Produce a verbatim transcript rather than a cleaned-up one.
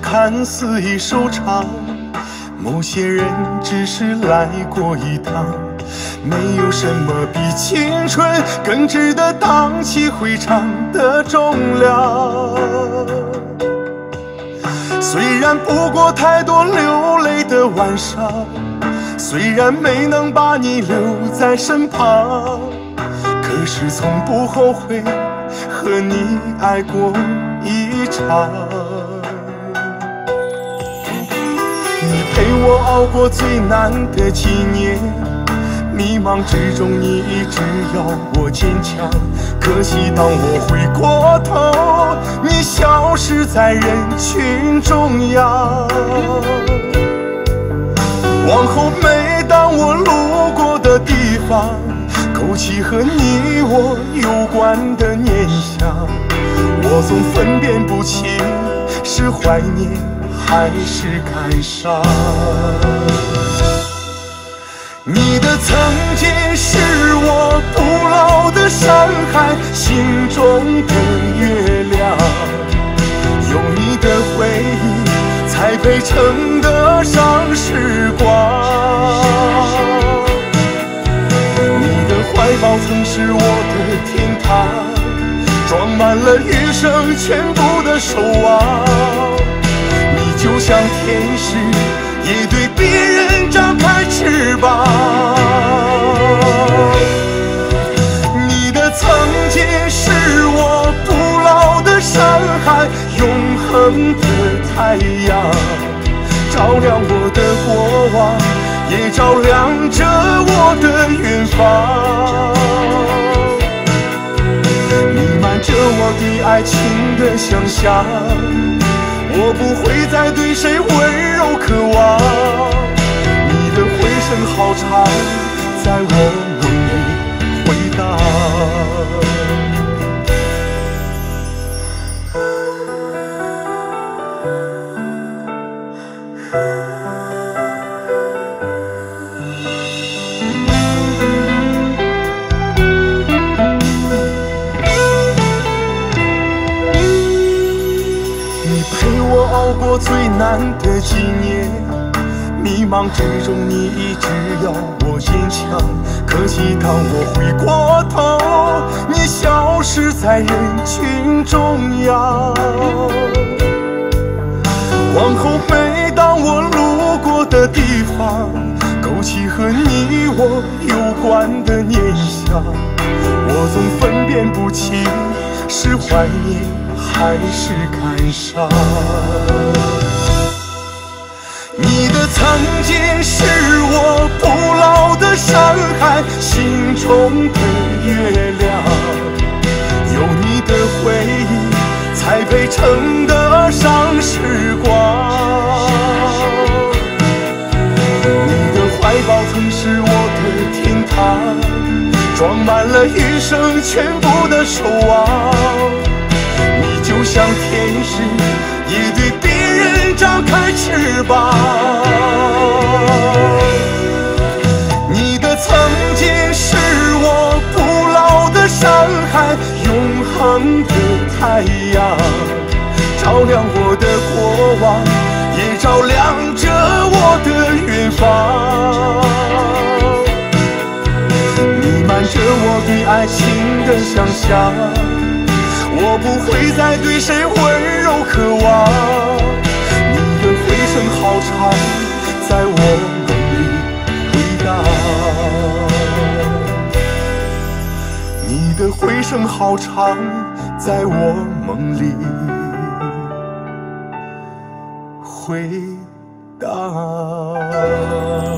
看似已收场，某些人只是来过一趟。没有什么比青春更值得荡气回肠的重量。虽然不过太多流泪的晚上，虽然没能把你留在身旁，可是从不后悔和你爱过一场。你陪我熬过最难的几年，迷茫之中你一直要我坚强。可惜当我回过头，你消失在人群中央。往后每当我路过的地方，勾起和你我有关的念想，我总分辨不清是怀念还是感伤。你的曾经是我不老的山海，心中的月亮，有你的回忆才配称得上时光。你的怀抱曾是我的天堂，装满了余生全部的守望。你就像天使，也对别人张开翅膀。你的曾经是我不老的山海，永恒的太阳，照亮我的过往，也照亮着我的远方。弥漫着我对爱情的想象，我不会再对谁温柔渴望。你的回声好长，在我梦里回荡。熬过最难的几年，迷茫之中你一直要我坚强。可惜当我回过头，你消失在人群中央。往后每当我路过的地方，勾起和你我有关的念想，我总分辨不清是怀念还是感伤。你的曾经是我不老的山海，心中的月亮，有你的回忆才配称得上时光。你的怀抱曾是我的天堂，装满了余生全部的守望。你就像天使，也对别人张开翅膀。你的曾经是我不老的山海，永恒的太阳，照亮我的过往，也照亮着我的远方。弥漫着我对爱情的想象，我不会再对谁温柔渴望。你的回声好长，在我梦里回荡。你的回声好长，在我梦里回荡。